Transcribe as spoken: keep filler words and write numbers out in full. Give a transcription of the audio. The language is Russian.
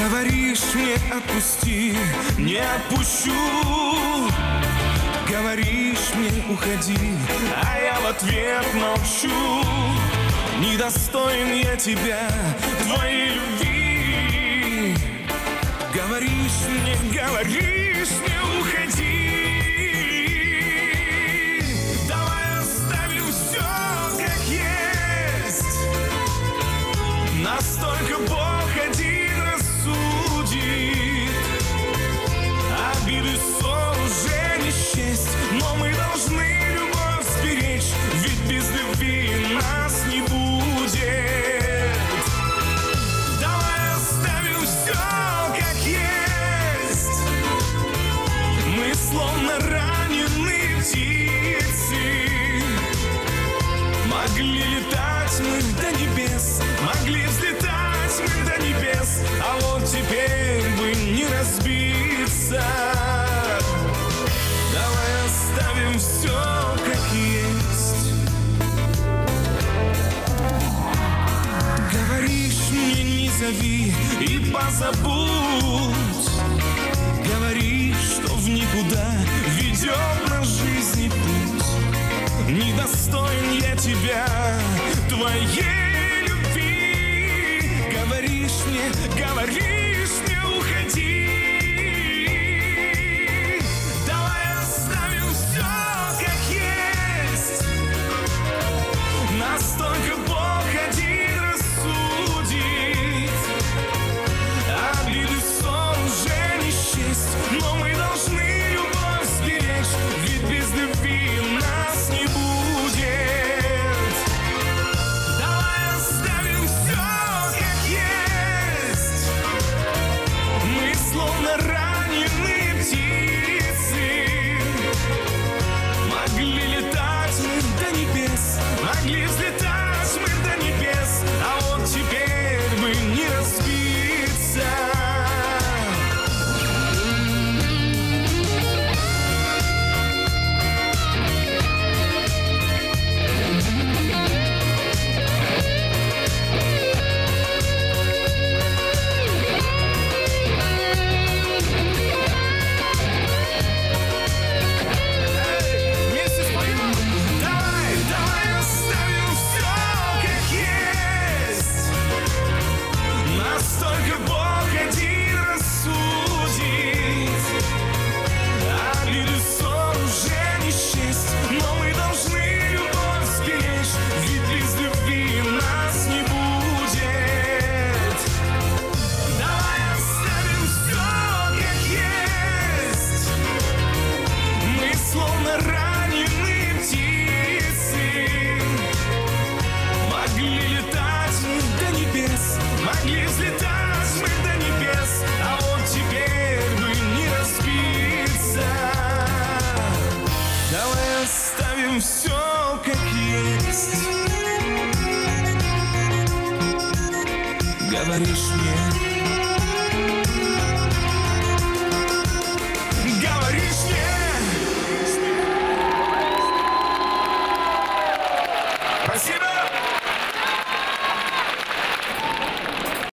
Говоришь мне отпусти, не отпущу. Говоришь мне уходи, а я в ответ молчу. Недостоин я тебя, твоей любви. Говоришь мне, говоришь мне уходи. Давай оставим все как есть. Настолько Бог один рассудит. Обиды, ссор уже не счесть, но мы должны любовь сберечь, ведь без любви нас не будет. Давай оставим все как есть. Мы словно раненые птицы. Могли летать мы до небес, могли взлетать мы до небес, а вот теперь бы не разбиться. Давай оставим все как есть. Говоришь мне не зови и позабудь. Говоришь, что в никуда ведет наш жизни путь. Недостоин я тебя, твоей любви. Говоришь мне, говоришь мне уходи. Давай оставим все как есть. Настолько Бог один рассудит. Обиды, ссор уже не счесть, но мы должны любовь сберечь, ведь без любви нас не будет. Давай оставим все как есть. Мы словно раненые птицы. Могли летать мы до небес, могли взлетать мы до небес, а вот теперь бы не разбиться. Вместе споем. Давай, давай оставим все как есть. Настолько Бог один рассудит. Обиды, ссор уже не счесть, но мы должны любовь сберечь, ведь без любви нас не будет. Давай оставим все как есть. Мы словно раненые птицы. Могли летать мы до небес, могли взлетать мы до небес, а вот теперь бы не разбиться. Давай оставим все как есть. Говоришь мне,